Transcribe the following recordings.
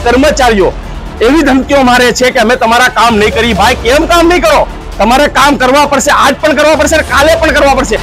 કર્મચારીઓ એવી ધમકીઓ મારે છે કે અમે તમારા કામ નહીં કરી। ભાઈ કેમ કામ નહીં કરો? તમારે કામ કરવા પડશે, આજ પણ કરવા પડશે, કાલે પણ કરવા પડશે।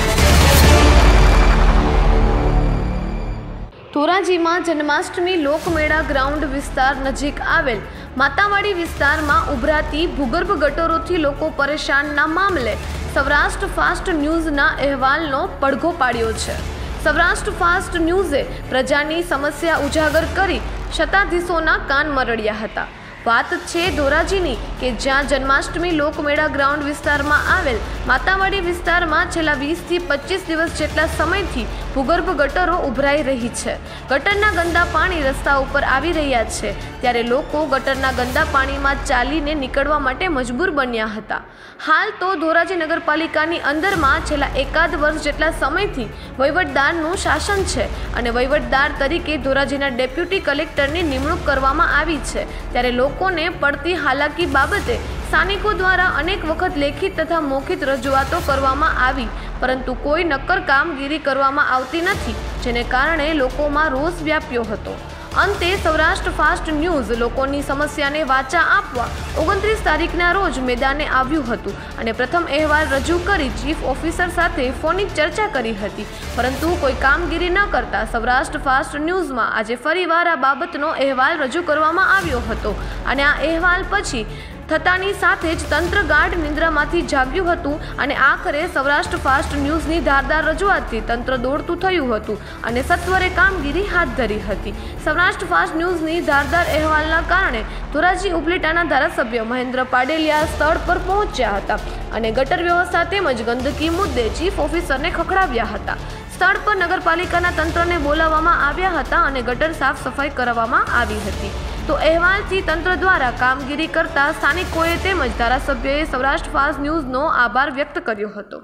ધોરાજીમાં જન્માષ્ટમી લોકમેળા ગ્રાઉન્ડ વિસ્તાર નજીક આવેલ માતાવાડી વિસ્તારમાં ઉભરાતી ભૂગર્ભ ગટરોથી લોકો પરેશાનના મામલે સૌરાષ્ટ્ર ફાસ્ટ ન્યૂઝના અહેવાલનો પડઘો પાડ્યો છે। સૌરાષ્ટ્ર ફાસ્ટ ન્યૂઝે પ્રજાની સમસ્યા ઉજાગર કરી સત્તાધીશોના કાન મરડ્યા હતા। વાત છે ધોરાજીની કે જ્યાં જન્માષ્ટમી લોકમેળા ગ્રાઉન્ડ વિસ્તારમાં આવેલ માતાવાડી વિસ્તારમાં છેલ્લા 20 થી 25 દિવસ જેટલા સમયથી ભૂગર્ભ ગટરો ઉભરાઈ રહી છે। ગટરના ગંદા પાણી રસ્તા ઉપર આવી રહ્યા છે, ત્યારે લોકો ગટરના ગંદા પાણીમાં ચાલીને નીકળવા માટે મજબૂર બન્યા હતા। હાલ તો ધોરાજી નગરપાલિકાની અંદરમાં છેલ્લા એકાદ વર્ષ જેટલા સમયથી વહીવટદારનું શાસન છે અને વહીવટદાર તરીકે ધોરાજીના ડેપ્યુટી કલેક્ટરની નિમણૂક કરવામાં આવી છે, ત્યારે લોકોને પડતી હાલાકી બાબતે સ્થાનિકો દ્વારા અનેક વખત લેખિત તથા મૌખિક રજૂઆતો કરવામાં આવી, પરંતુ કોઈ નક્કર કામગીરી કરવામાં આવતી નથી, જેને કારણે લોકોમાં રોષ વ્યાપ્યો હતો। અંતે સૌરાષ્ટ્ર ફાસ્ટ ન્યૂઝ લોકોની સમસ્યાને વાચા આપવા 29 તારીખના રોજ મેદાને આવ્યું હતું અને પ્રથમ અહેવાલ રજૂ કરી ચીફ ઓફિસર સાથે ફોનિક ચર્ચા કરી હતી, પરંતુ કોઈ કામગીરી ન કરતા સૌરાષ્ટ્ર ફાસ્ટ ન્યૂઝમાં આજે ફરીવાર આ બાબતનો અહેવાલ રજૂ કરવામાં આવ્યો હતો અને આ અહેવાલ પછી થતાની સાથે જ તંત્ર ગાઢ નિંદ્રામાંથી જાગ્યું હતું અને આખરે સૌરાષ્ટ્ર ફાસ્ટ ન્યૂઝની ધારદાર રજૂઆતથી તંત્ર દોડતું થયું હતું અને સત્વરે કામગીરી હાથ ધરી હતી। સૌરાષ્ટ્ર ફાસ્ટ ન્યૂઝની ધારદાર અહેવાલના કારણે ધોરાજી ઉપલેટાના ધારાસભ્ય મહેન્દ્ર પાડેલિયા સ્થળ પર પહોંચ્યા હતા અને ગટર વ્યવસ્થા તેમજ ગંદકી મુદ્દે ચીફ ઓફિસરને ખખડાવ્યા હતા। સ્થળ પર નગરપાલિકાના તંત્રને બોલાવવામાં આવ્યા હતા અને ગટર સાફ સફાઈ કરાવવામાં આવી હતી। તો અહેવાલથી તંત્ર દ્વારા કામગીરી કરતા સ્થાનિકોએ તેમજ ધારાસભ્યોએ સૌરાષ્ટ્ર ફાસ્ટ ન્યૂઝનો આભાર વ્યક્ત કર્યો હતો।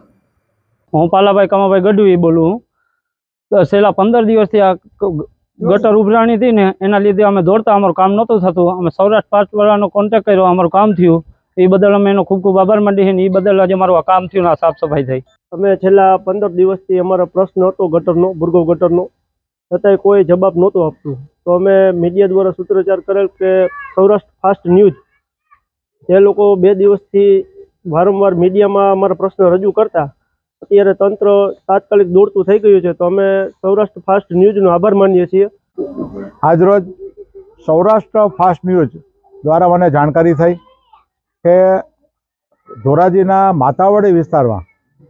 હું પાલાભાઈ કમાભાઈ ગઢવી બોલું। તો છેલ્લા 15 દિવસથી આ ગટર ઉભરાણી હતી ને એના લીધે અમે દોડતા અમારું કામ નહોતું થતું। અમે સૌરાષ્ટ્ર ફાસ્ટ વાળાનો કોન્ટેક્ટ કર્યો, અમારું કામ થયું, એ બદલ અમે એનો ખૂબ ખૂબ આભાર માનીએ છીએ। એ બદલ આજે અમારું આ કામ થયું, આ સાફ સફાઈ થઈ। અમે છેલ્લા 15 દિવસથી અમારો પ્રશ્ન હતો ગટરનો, ભૂગર્ભ ગટરનો, છતાંય કોઈ જવાબ નહોતું આપતું। તો અમે મીડિયા દ્વારા સૂત્રોચ્ચાર કરેલ કે સૌરાષ્ટ્ર ફાસ્ટ ન્યૂઝ જે લોકો 2 દિવસથી વારંવાર મીડિયામાં અમારા પ્રશ્ન રજૂ કરતા, અત્યારે તંત્ર તાત્કાલિક દોડતું થઈ ગયું છે, તો અમે સૌરાષ્ટ્ર ફાસ્ટ ન્યૂઝનો આભાર માનીએ છીએ। આજરોજ સૌરાષ્ટ્ર ફાસ્ટ ન્યૂઝ દ્વારા મને જાણકારી થઈ કે ધોરાજીના માતાવાડી વિસ્તારમાં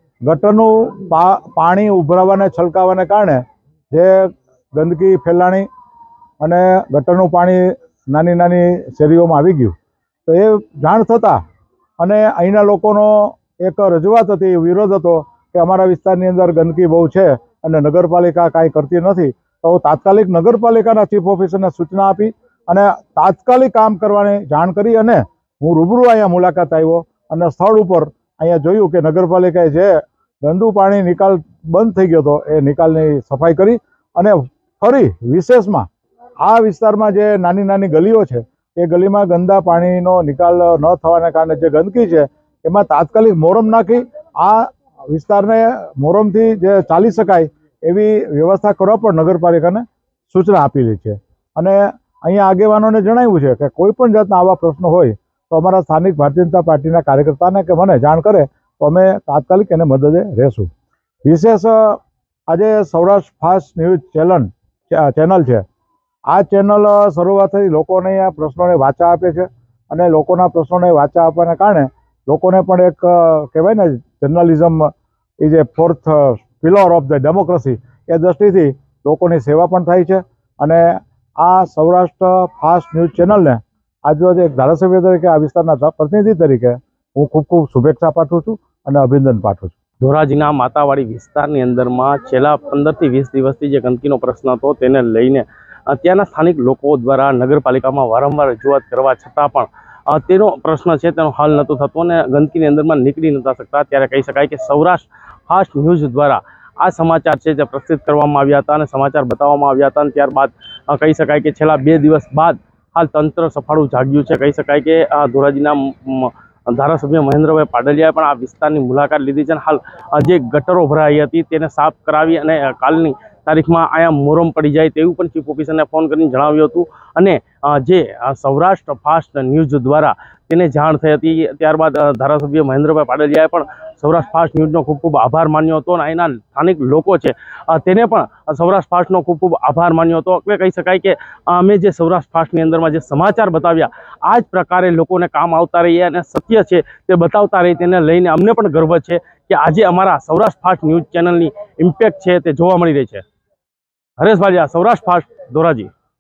ગટરનું પાણી ઉભરાવાને છલકાવાને કારણે જે ગંદકી ફેલાણી અને ગટરનું પાણી નાની નાની શેરીઓમાં આવી ગયું, તો એ જાણ થતાં અને અહીંના લોકોનો એક રજૂઆત હતી, વિરોધ હતો કે અમારા વિસ્તારની અંદર ગંદકી બહુ છે અને નગરપાલિકા કાંઈ કરતી નથી, તો તાત્કાલિક નગરપાલિકાના ચીફ ઓફિસરને સૂચના આપી અને તાત્કાલિક કામ કરવાની જાણ કરી અને હું રૂબરૂ અહીંયા મુલાકાત આવ્યો અને સ્થળ ઉપર અહીંયા જોયું કે નગરપાલિકાએ જે ગંદુ પાણી નિકાલ બંધ થઈ ગયો હતો એ નિકાલની સફાઈ કરી અને ફરી વિશેષમાં આ વિસ્તારમાં જે નાની નાની ગલીઓ છે એ ગલીમાં ગંદા પાણીનો નિકાલ ન થવાને કારણે જે ગંદકી છે એમાં તાત્કાલિક મોરમ નાખી આ વિસ્તારને મોરમથી જે ચાલી શકાય એવી વ્યવસ્થા કરવા પણ નગરપાલિકાને સૂચના આપેલી છે। અને અહીંયા આગેવાનોને જણાવ્યું છે કે કોઈ પણ જાતના આવા પ્રશ્નો હોય તો અમારા સ્થાનિક ભારતીય જનતા પાર્ટીના કાર્યકર્તાને કે મને જાણ કરે તો અમે તાત્કાલિક એને મદદે રહેશું। વિશેષ આજે સૌરાષ્ટ્ર ફાસ્ટ ન્યૂઝ ચેનલ છે, આ ચેનલ શરૂઆતથી લોકોને આ પ્રશ્નોને વાચા આપે છે અને લોકોના પ્રશ્નોને વાચા આપવાને કારણે લોકોને પણ એક કહેવાય ને journalism is a fourth pillar of the democracy એ દ્રષ્ટિથી લોકોની સેવા પણ થાય છે। અને આ સૌરાષ્ટ્ર ફાસ્ટ ન્યૂઝ ચેનલને આજરોજ એક ધારાસભ્ય તરીકે આ વિસ્તારના પ્રતિનિધિ તરીકે હું ખૂબ ખૂબ શુભેચ્છા પાઠવું છું અને અભિનંદન પાઠવું છું। ધોરાજીના માતાવાડી વિસ્તારની અંદરમાં છેલ્લા 15 થી 20 દિવસથી જે ગંદકીનો પ્રશ્ન હતો તેને લઈને ત્યાંના સ્થાનિક લોકો દ્વારા નગરપાલિકામાં વારંવાર રજૂઆત કરવા છતાં પણ તેનો પ્રશ્ન છે તેનો હલ નહોતો થતો અને ગંદકીની અંદરમાં નીકળી નહોતા શકતા। ત્યારે કહી શકાય કે સૌરાષ્ટ્ર ફાસ્ટ ન્યૂઝ દ્વારા આ સમાચાર છે જે પ્રસિદ્ધ કરવામાં આવ્યા હતા અને સમાચાર બતાવવામાં આવ્યા હતા અને ત્યારબાદ કહી શકાય કે છેલ્લા 2 દિવસ બાદ હાલ તંત્ર સફાળું જાગ્યું છે। કહી શકાય કે ધોરાજીના ધારાસભ્ય મહેન્દ્રભાઈ પાડલિયાએ પણ આ વિસ્તારની મુલાકાત લીધી છે અને હાલ જે ગટરો ભરાઈ હતી તેને સાફ કરાવી અને કાલની તારીખમાં અહીંયા મોરમ પડી જાય તેવું પણ ચીફ ઓફિસરને ફોન કરીને જણાવ્યું હતું અને જે સૌરાષ્ટ્ર ફાસ્ટ ન્યૂઝ દ્વારા તેને જાણ થઈ હતી। ત્યારબાદ ધારાસભ્ય મહેન્દ્રભાઈ પાડલિયાએ પણ સૌરાષ્ટ્ર ફાસ્ટ ન્યૂઝનો ખૂબ ખૂબ આભાર માન્યો હતો અને અહીંના સ્થાનિક લોકો છે તેને પણ સૌરાષ્ટ્ર ફાસ્ટનો ખૂબ ખૂબ આભાર માન્યો હતો। એટલે કહી શકાય કે અમે જે સૌરાષ્ટ્ર ફાસ્ટની અંદરમાં જે સમાચાર બતાવ્યા આ જ પ્રકારે લોકોને કામ આવતા રહીએ અને સત્ય છે તે બતાવતા રહીએ, તેને લઈને અમને પણ ગર્વ છે કે આજે અમારા સૌરાષ્ટ્ર ફાસ્ટ ન્યૂઝ ચેનલની ઇમ્પેક્ટ છે તે જોવા મળી રહી છે। હરેશ ભાલિયા, સૌરાષ્ટ્ર ફાસ્ટ, ધોરાજી।